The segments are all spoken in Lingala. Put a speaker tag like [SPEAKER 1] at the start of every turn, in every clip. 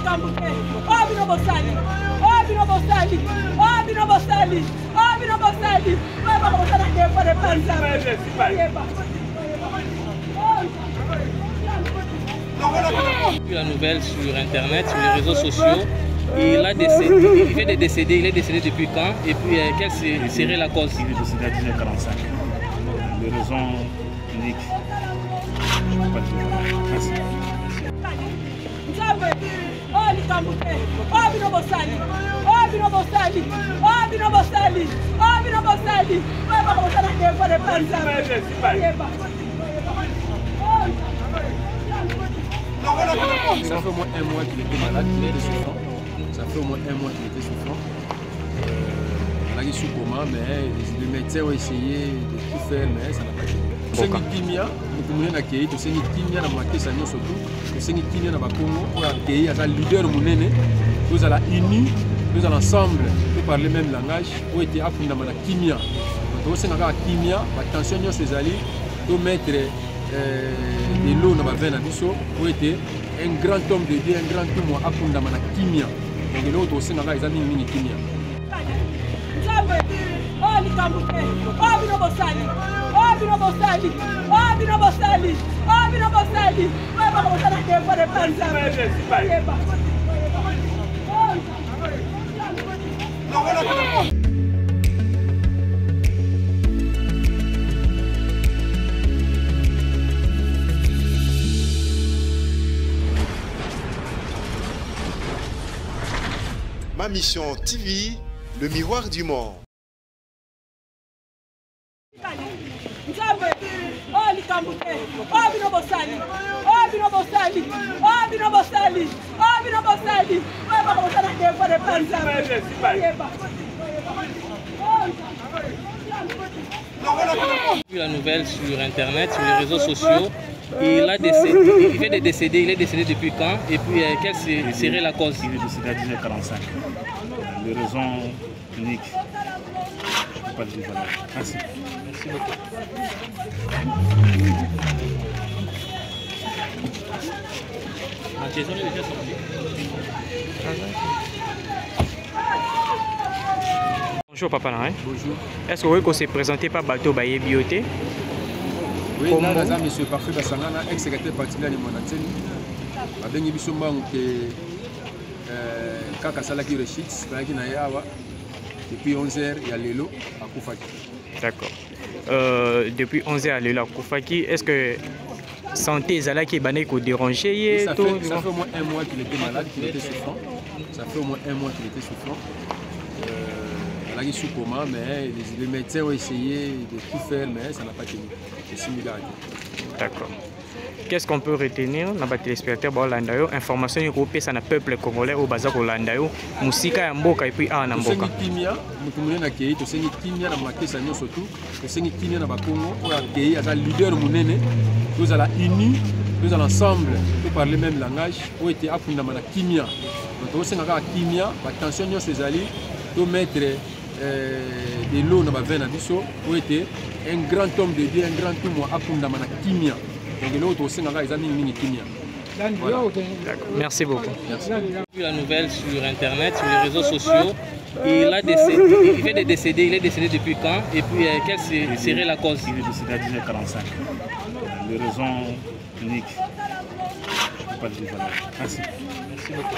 [SPEAKER 1] Vu la nouvelle sur internet, sur les réseaux sociaux, il vient de décéder, il est décédé depuis quand et puis quelle serait la cause?
[SPEAKER 2] Il est décédé à 19h45. Les raisons uniques. Je ne peux pas le dire. Merci.
[SPEAKER 3] Ça fait au moins un mois qu'il était malade, qu'il était souffrant. Ça fait au moins un mois qu'il était souffrant. On a eu sous coma, mais les médecins ont essayé de tout faire, mais ça n'a pas été. C'est une kimia, nous avons accueilli, c'est une kimia dans ma tête, surtout. C'est une kimia dans ma Congo, pour accueillir un leader monene. Nous allons unis, nous allons ensemble, pour parler le même langage, pour être à fond dans la kimia. Donc, c'est la kimia, la tension de ces alliés, pour mettre de l'eau dans ma veine pour être un grand homme de Dieu, un grand homme à fond dans la kimia. Donc, l'autre aussi, nous avons une kimia.
[SPEAKER 4] Ma mission TV, le miroir du monde.
[SPEAKER 1] Vu la nouvelle sur internet, sur les réseaux sociaux, il vient de décéder, il est décédé depuis quand et puis quelle serait la cause?
[SPEAKER 2] Il est décédé à 19h45. Les raisons uniques. Je ne peux pas le dire. Merci.
[SPEAKER 1] Merci beaucoup.
[SPEAKER 5] Bonjour Papa Nain.
[SPEAKER 3] Bonjour.
[SPEAKER 5] Est-ce que vous pouvez se présenter par Bateau Baye Bioté?
[SPEAKER 3] Oui, là, là, M. Parfait Bassangana, ex-secrétaire particulier de Monateni. Avec Nibiso Mang, Kaka Salaki Rechitz, depuis 11h, il y a Lelo à Koufaki.
[SPEAKER 5] D'accord. Depuis 11h à Lelo à Koufaki, est-ce que santé Zalaki est bané qu'on dérangé?
[SPEAKER 3] Ça fait au moins un mois qu'il était malade, qu'il était souffrant. Ça fait au moins un mois qu'il était souffrant. On a eu sous coma, mais les médecins ont essayé de tout faire, mais ça n'a pas tenu. C'est similaire.
[SPEAKER 5] D'accord. Qu'est-ce qu'on peut retenir dans les téléspectateurs Landayo? Information européenne, c'est un peuple congolais au Bazar Landayo. Musika ya mboka et puis à Namboka.
[SPEAKER 3] C'est une kimia, nous avons accueilli, c'est une kimia dans ma tête, surtout. C'est une kimia dans ma Congo, pour accueillir un leader monene. Nous allons unis, nous allons ensemble, pour parler le même langage, pour être à fond dans la kimia. Donc, c'est une kimia, la tension de ces alliés, pour mettre de l'eau dans ma veine pour être un grand homme de Dieu, un grand homme à fond dans la kimia. Donc l'autre aussi, nous avons une kimia.
[SPEAKER 5] Voilà. Merci beaucoup.
[SPEAKER 3] Merci.
[SPEAKER 1] Vu la nouvelle sur internet, sur les réseaux sociaux, il vient de décéder, il est décédé depuis quand et puis quelle serait la cause?
[SPEAKER 2] Il est décédé à 19h45. Les raisons uniques. Je ne peux pas le dire. Merci.
[SPEAKER 1] Merci beaucoup.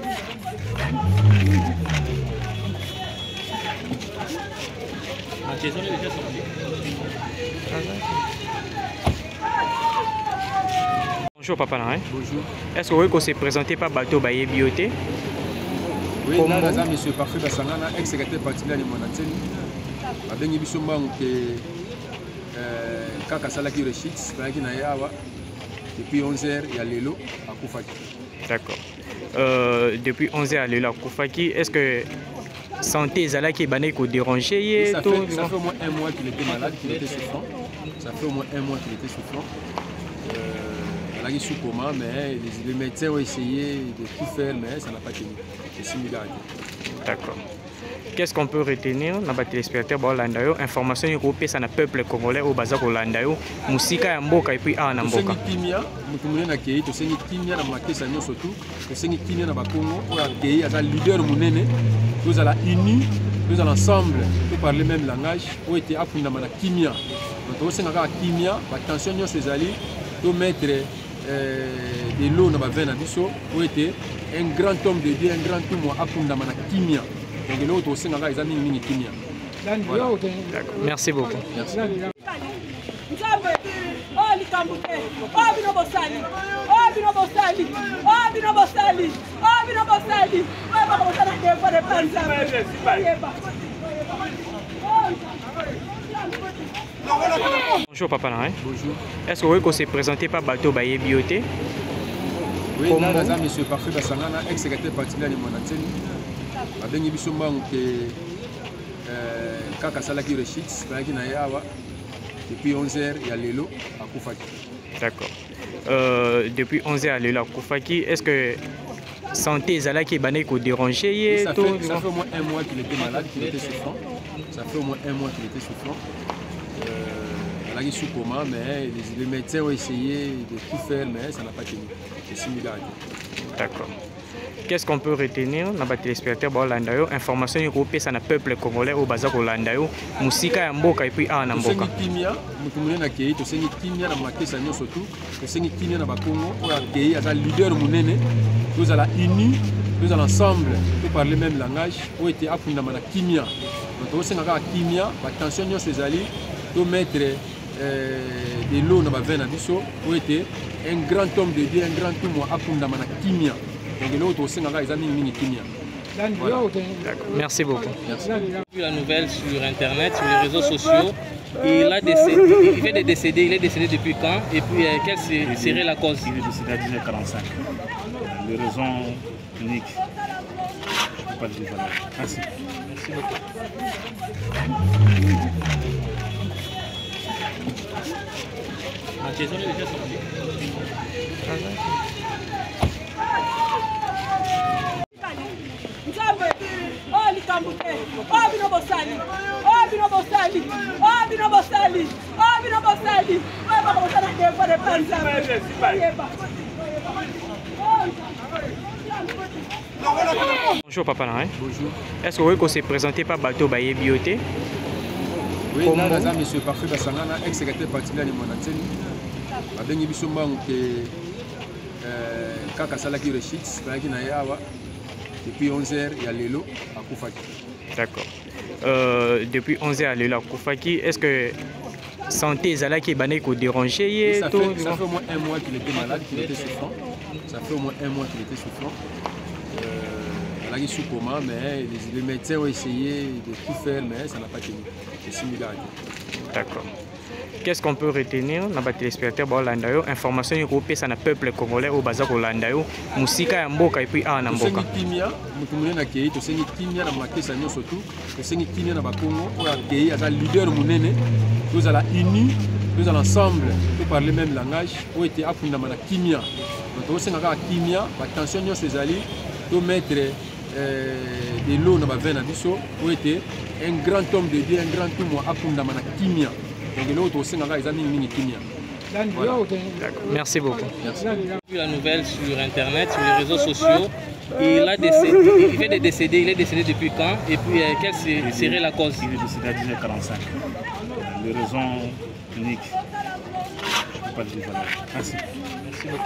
[SPEAKER 5] Bonjour Papa Nain.
[SPEAKER 3] Bonjour.
[SPEAKER 5] Est-ce que vous pouvez se présenter par Bateau Baye Bioté?
[SPEAKER 3] Oui, là, là, M. Parfait Bassangana, ex-secrétaire particulier de Monateni. Avec Nibiso Mang, Kaka Salaki Rechitz, depuis 11h, il y a Lelo à Koufaki.
[SPEAKER 5] D'accord. Depuis 11h à Lelo à Koufaki, est-ce que santé Zalaki est bané qu'on dérangé?
[SPEAKER 3] Ça fait au moins un mois qu'il était malade, qu'il était souffrant. Ça fait au moins un mois qu'il était souffrant. On a eu sous coma, mais les médecins ont essayé de tout faire, mais ça n'a pas tenu. C'est similaire.
[SPEAKER 5] D'accord. Qu'est-ce qu'on peut retenir dans les téléspectateurs de information que ça le peuple congolais au Baza Kolandayo, musique ya mboka et puis na mboka.
[SPEAKER 3] Kimia, mutumune na kei, to sengi kimia na makesa nyo surtout, to sengi kimia na bakongo, pour la kei, à leader munene, tous à la unis, tous à l'ensemble, pour parler le même langage, pour être afunda na kimia. Donc, on a kimia, attention nyo sezali, to mettre de l'eau dans ma veine à biso, pour être un grand homme de Dieu, un grand homme afunda na kimia. Donc, l'autre aussi, on a des amis mini kimia.
[SPEAKER 5] Merci beaucoup.
[SPEAKER 3] Merci.
[SPEAKER 5] Bonjour papa.
[SPEAKER 3] Bonjour.
[SPEAKER 5] Est-ce que vous pouvez se présenter par Bateau Baye Bioté?
[SPEAKER 3] Oui, là, monsieur Parfait Bassangana, ex-secrétaire particulier de Monaten. Abengi biso mbangu ke kaka salaki rechits balaki na yawa depuis 11h il y a lelo akufaki.
[SPEAKER 5] D'accord. Depuis 11h à lelo akufaki, est-ce que santé ezalaki bana ko déranger
[SPEAKER 3] ça fait au moins un mois qu'il était malade, qu'il était souffrant. Ça fait au moins un mois qu'il était souffrant. Il a sous coma, mais les médecins ont essayé de tout faire, mais ça n'a pas tenu. C'est similaire.
[SPEAKER 5] D'accord. Qu'est-ce qu'on peut retenir dans les téléspectateurs de information que ça le peuple congolais au Baza Kolandayo, musique ya mboka et puis na mboka.
[SPEAKER 3] Kimia, mutumune na kei, to sengi kimia na makesa nyo surtout, to sengi kimia na bakongo, pour la kei, à leader munene, tous à la unis, tous à l'ensemble, pour parler le même langage, pour être afunda na kimia. Donc, on a kimia, attention nyo sezali, to mettre de l'eau dans ma veine à biso, pour être un grand homme de Dieu, un grand homme afunda na kimia. Donc l'autre aussi, on a des amis mini kimia. Voilà.
[SPEAKER 5] Merci beaucoup.
[SPEAKER 3] Merci.
[SPEAKER 1] J'ai vu la nouvelle sur internet, sur les réseaux sociaux. Il vient de décéder, il est décédé depuis quand? Et puis quelle serait la cause?
[SPEAKER 2] Il est décédé à 10h45. Les raisons uniques. Je ne peux pas le dire. Merci.
[SPEAKER 1] Merci beaucoup. Manchester est déjà sorti.
[SPEAKER 5] Bonjour papa.
[SPEAKER 3] Bonjour.
[SPEAKER 5] Est-ce que vous pouvez se présenter par Bateau Baye Bioté?
[SPEAKER 3] Oui, là, monsieur Parfait Bassangana, ex-secrétaire particulier de Monaten. Abengi biso mbangu ke kaka salaki rechits balaki na yawa depuis 11h il y a lelo akufaki.
[SPEAKER 5] D'accord. Depuis 11h à lelo akufaki, est-ce que santé ezalaki bana ko déranger
[SPEAKER 3] ça fait au moins un mois qu'il était malade, qu'il était souffrant. Ça fait au moins un mois qu'il était souffrant. Il a sous coma, mais les médecins ont essayé de tout faire, mais ça n'a pas tenu. C'est similaire.
[SPEAKER 5] D'accord. Qu'est-ce qu'on peut retenir dans les téléspectateurs de information que ça le peuple congolais au Baza Kolandayo, musique ya mboka et puis na mboka.
[SPEAKER 3] To sengi kimia, mutumune na kei, to sengi kimia na makesa nyo surtout, to sengi kimia na bakongo, pour la kei, à leader munene, tous à la unis, tous à l'ensemble, pour parler le même langage, pour être afunda na kimia. Donc, on a kimia, attention nyo sezali, to mettre de l'eau dans ma veine à biso, pour être un grand homme de Dieu, un grand homme afunda na kimia. Donc l'autre aussi, on a des amis mini kimia. Voilà.
[SPEAKER 5] Merci beaucoup.
[SPEAKER 3] Merci.
[SPEAKER 1] J'ai vu la nouvelle sur internet, sur les réseaux sociaux. Il vient de décéder, il est décédé depuis quand? Et puis quelle serait la cause?
[SPEAKER 2] Il est décédé à 10h45. Les raisons uniques. Je ne peux pas le dire. Merci.
[SPEAKER 1] Merci beaucoup.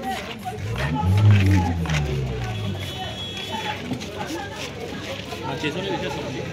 [SPEAKER 1] Manchester est déjà sorti.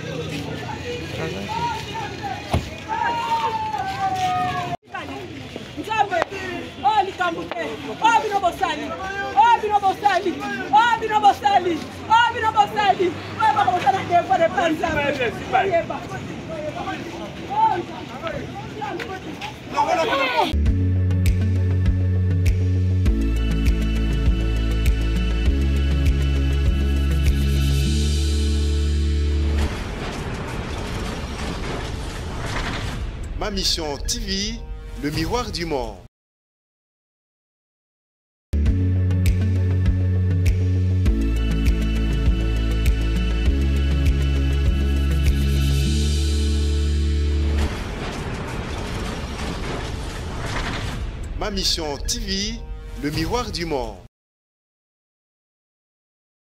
[SPEAKER 4] Ma mission TV, le miroir du monde. Ma Mission TV, le miroir du monde.